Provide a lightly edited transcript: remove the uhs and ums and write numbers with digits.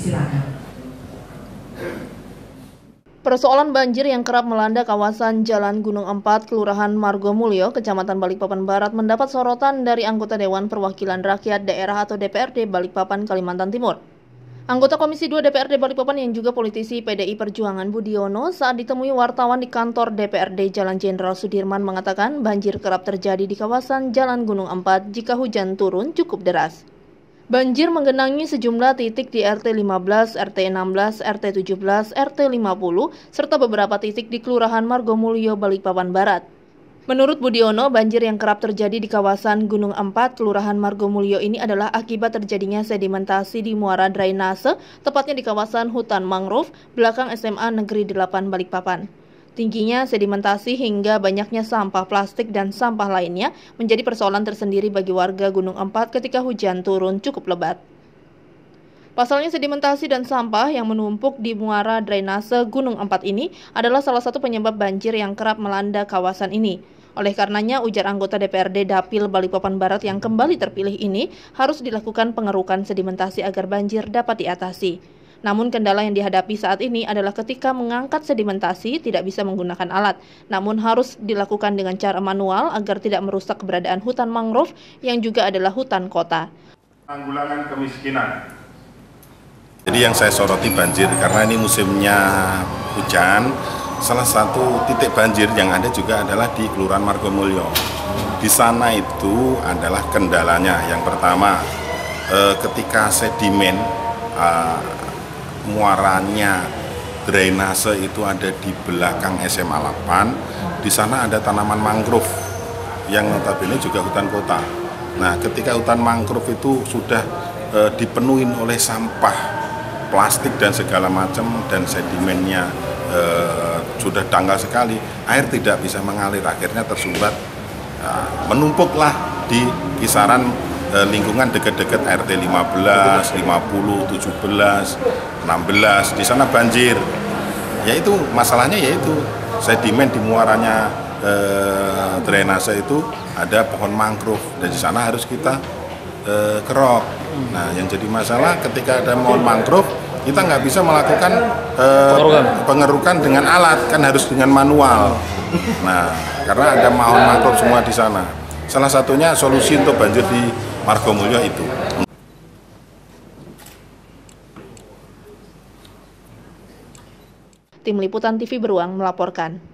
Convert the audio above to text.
Silakan. Persoalan banjir yang kerap melanda kawasan Jalan Gunung Empat, Kelurahan Margomulyo, Kecamatan Balikpapan Barat mendapat sorotan dari anggota Dewan Perwakilan Rakyat Daerah atau DPRD Balikpapan, Kalimantan Timur. Anggota Komisi 2 DPRD Balikpapan yang juga politisi PDI Perjuangan Budiono saat ditemui wartawan di kantor DPRD Jalan Jenderal Sudirman mengatakan banjir kerap terjadi di kawasan Jalan Gunung Empat jika hujan turun cukup deras. Banjir menggenangi sejumlah titik di RT 15, RT 16, RT 17, RT 50, serta beberapa titik di Kelurahan Margomulyo, Balikpapan Barat. Menurut Budiono, banjir yang kerap terjadi di kawasan Gunung Empat, Kelurahan Margomulyo ini adalah akibat terjadinya sedimentasi di muara drainase, tepatnya di kawasan hutan mangrove, belakang SMA Negeri 8 Balikpapan. Tingginya sedimentasi hingga banyaknya sampah plastik dan sampah lainnya menjadi persoalan tersendiri bagi warga Gunung Empat ketika hujan turun cukup lebat. Pasalnya sedimentasi dan sampah yang menumpuk di muara drainase Gunung Empat ini adalah salah satu penyebab banjir yang kerap melanda kawasan ini. Oleh karenanya, ujar anggota DPRD Dapil Balikpapan Barat yang kembali terpilih ini harus dilakukan pengerukan sedimentasi agar banjir dapat diatasi. Namun kendala yang dihadapi saat ini adalah ketika mengangkat sedimentasi tidak bisa menggunakan alat, namun harus dilakukan dengan cara manual agar tidak merusak keberadaan hutan mangrove yang juga adalah hutan kota. Tanggulangan kemiskinan. Jadi yang saya soroti banjir karena ini musimnya hujan. Salah satu titik banjir yang ada juga adalah di Kelurahan Margomulyo. Di sana itu adalah kendalanya. Yang pertama, ketika sedimen muaranya drainase itu ada di belakang SMA 8, di sana ada tanaman mangrove yang notabene juga hutan kota. Nah, ketika hutan mangrove itu sudah dipenuhi oleh sampah plastik dan segala macam dan sedimennya sudah dangkal sekali, air tidak bisa mengalir, akhirnya tersumbat, menumpuklah di kisaran lingkungan dekat-dekat RT 15, 50, 17, 16, di sana banjir. Yaitu masalahnya yaitu sedimen di muaranya drainase itu ada pohon mangrove dan di sana harus kita kerok. Nah, yang jadi masalah ketika ada pohon mangrove kita nggak bisa melakukan pengerukan dengan alat, kan harus dengan manual. Nah, karena ada pohon mangrove semua di sana. Salah satunya solusi untuk banjir di Margomulyo itu. Tim Liputan TV Beruang melaporkan.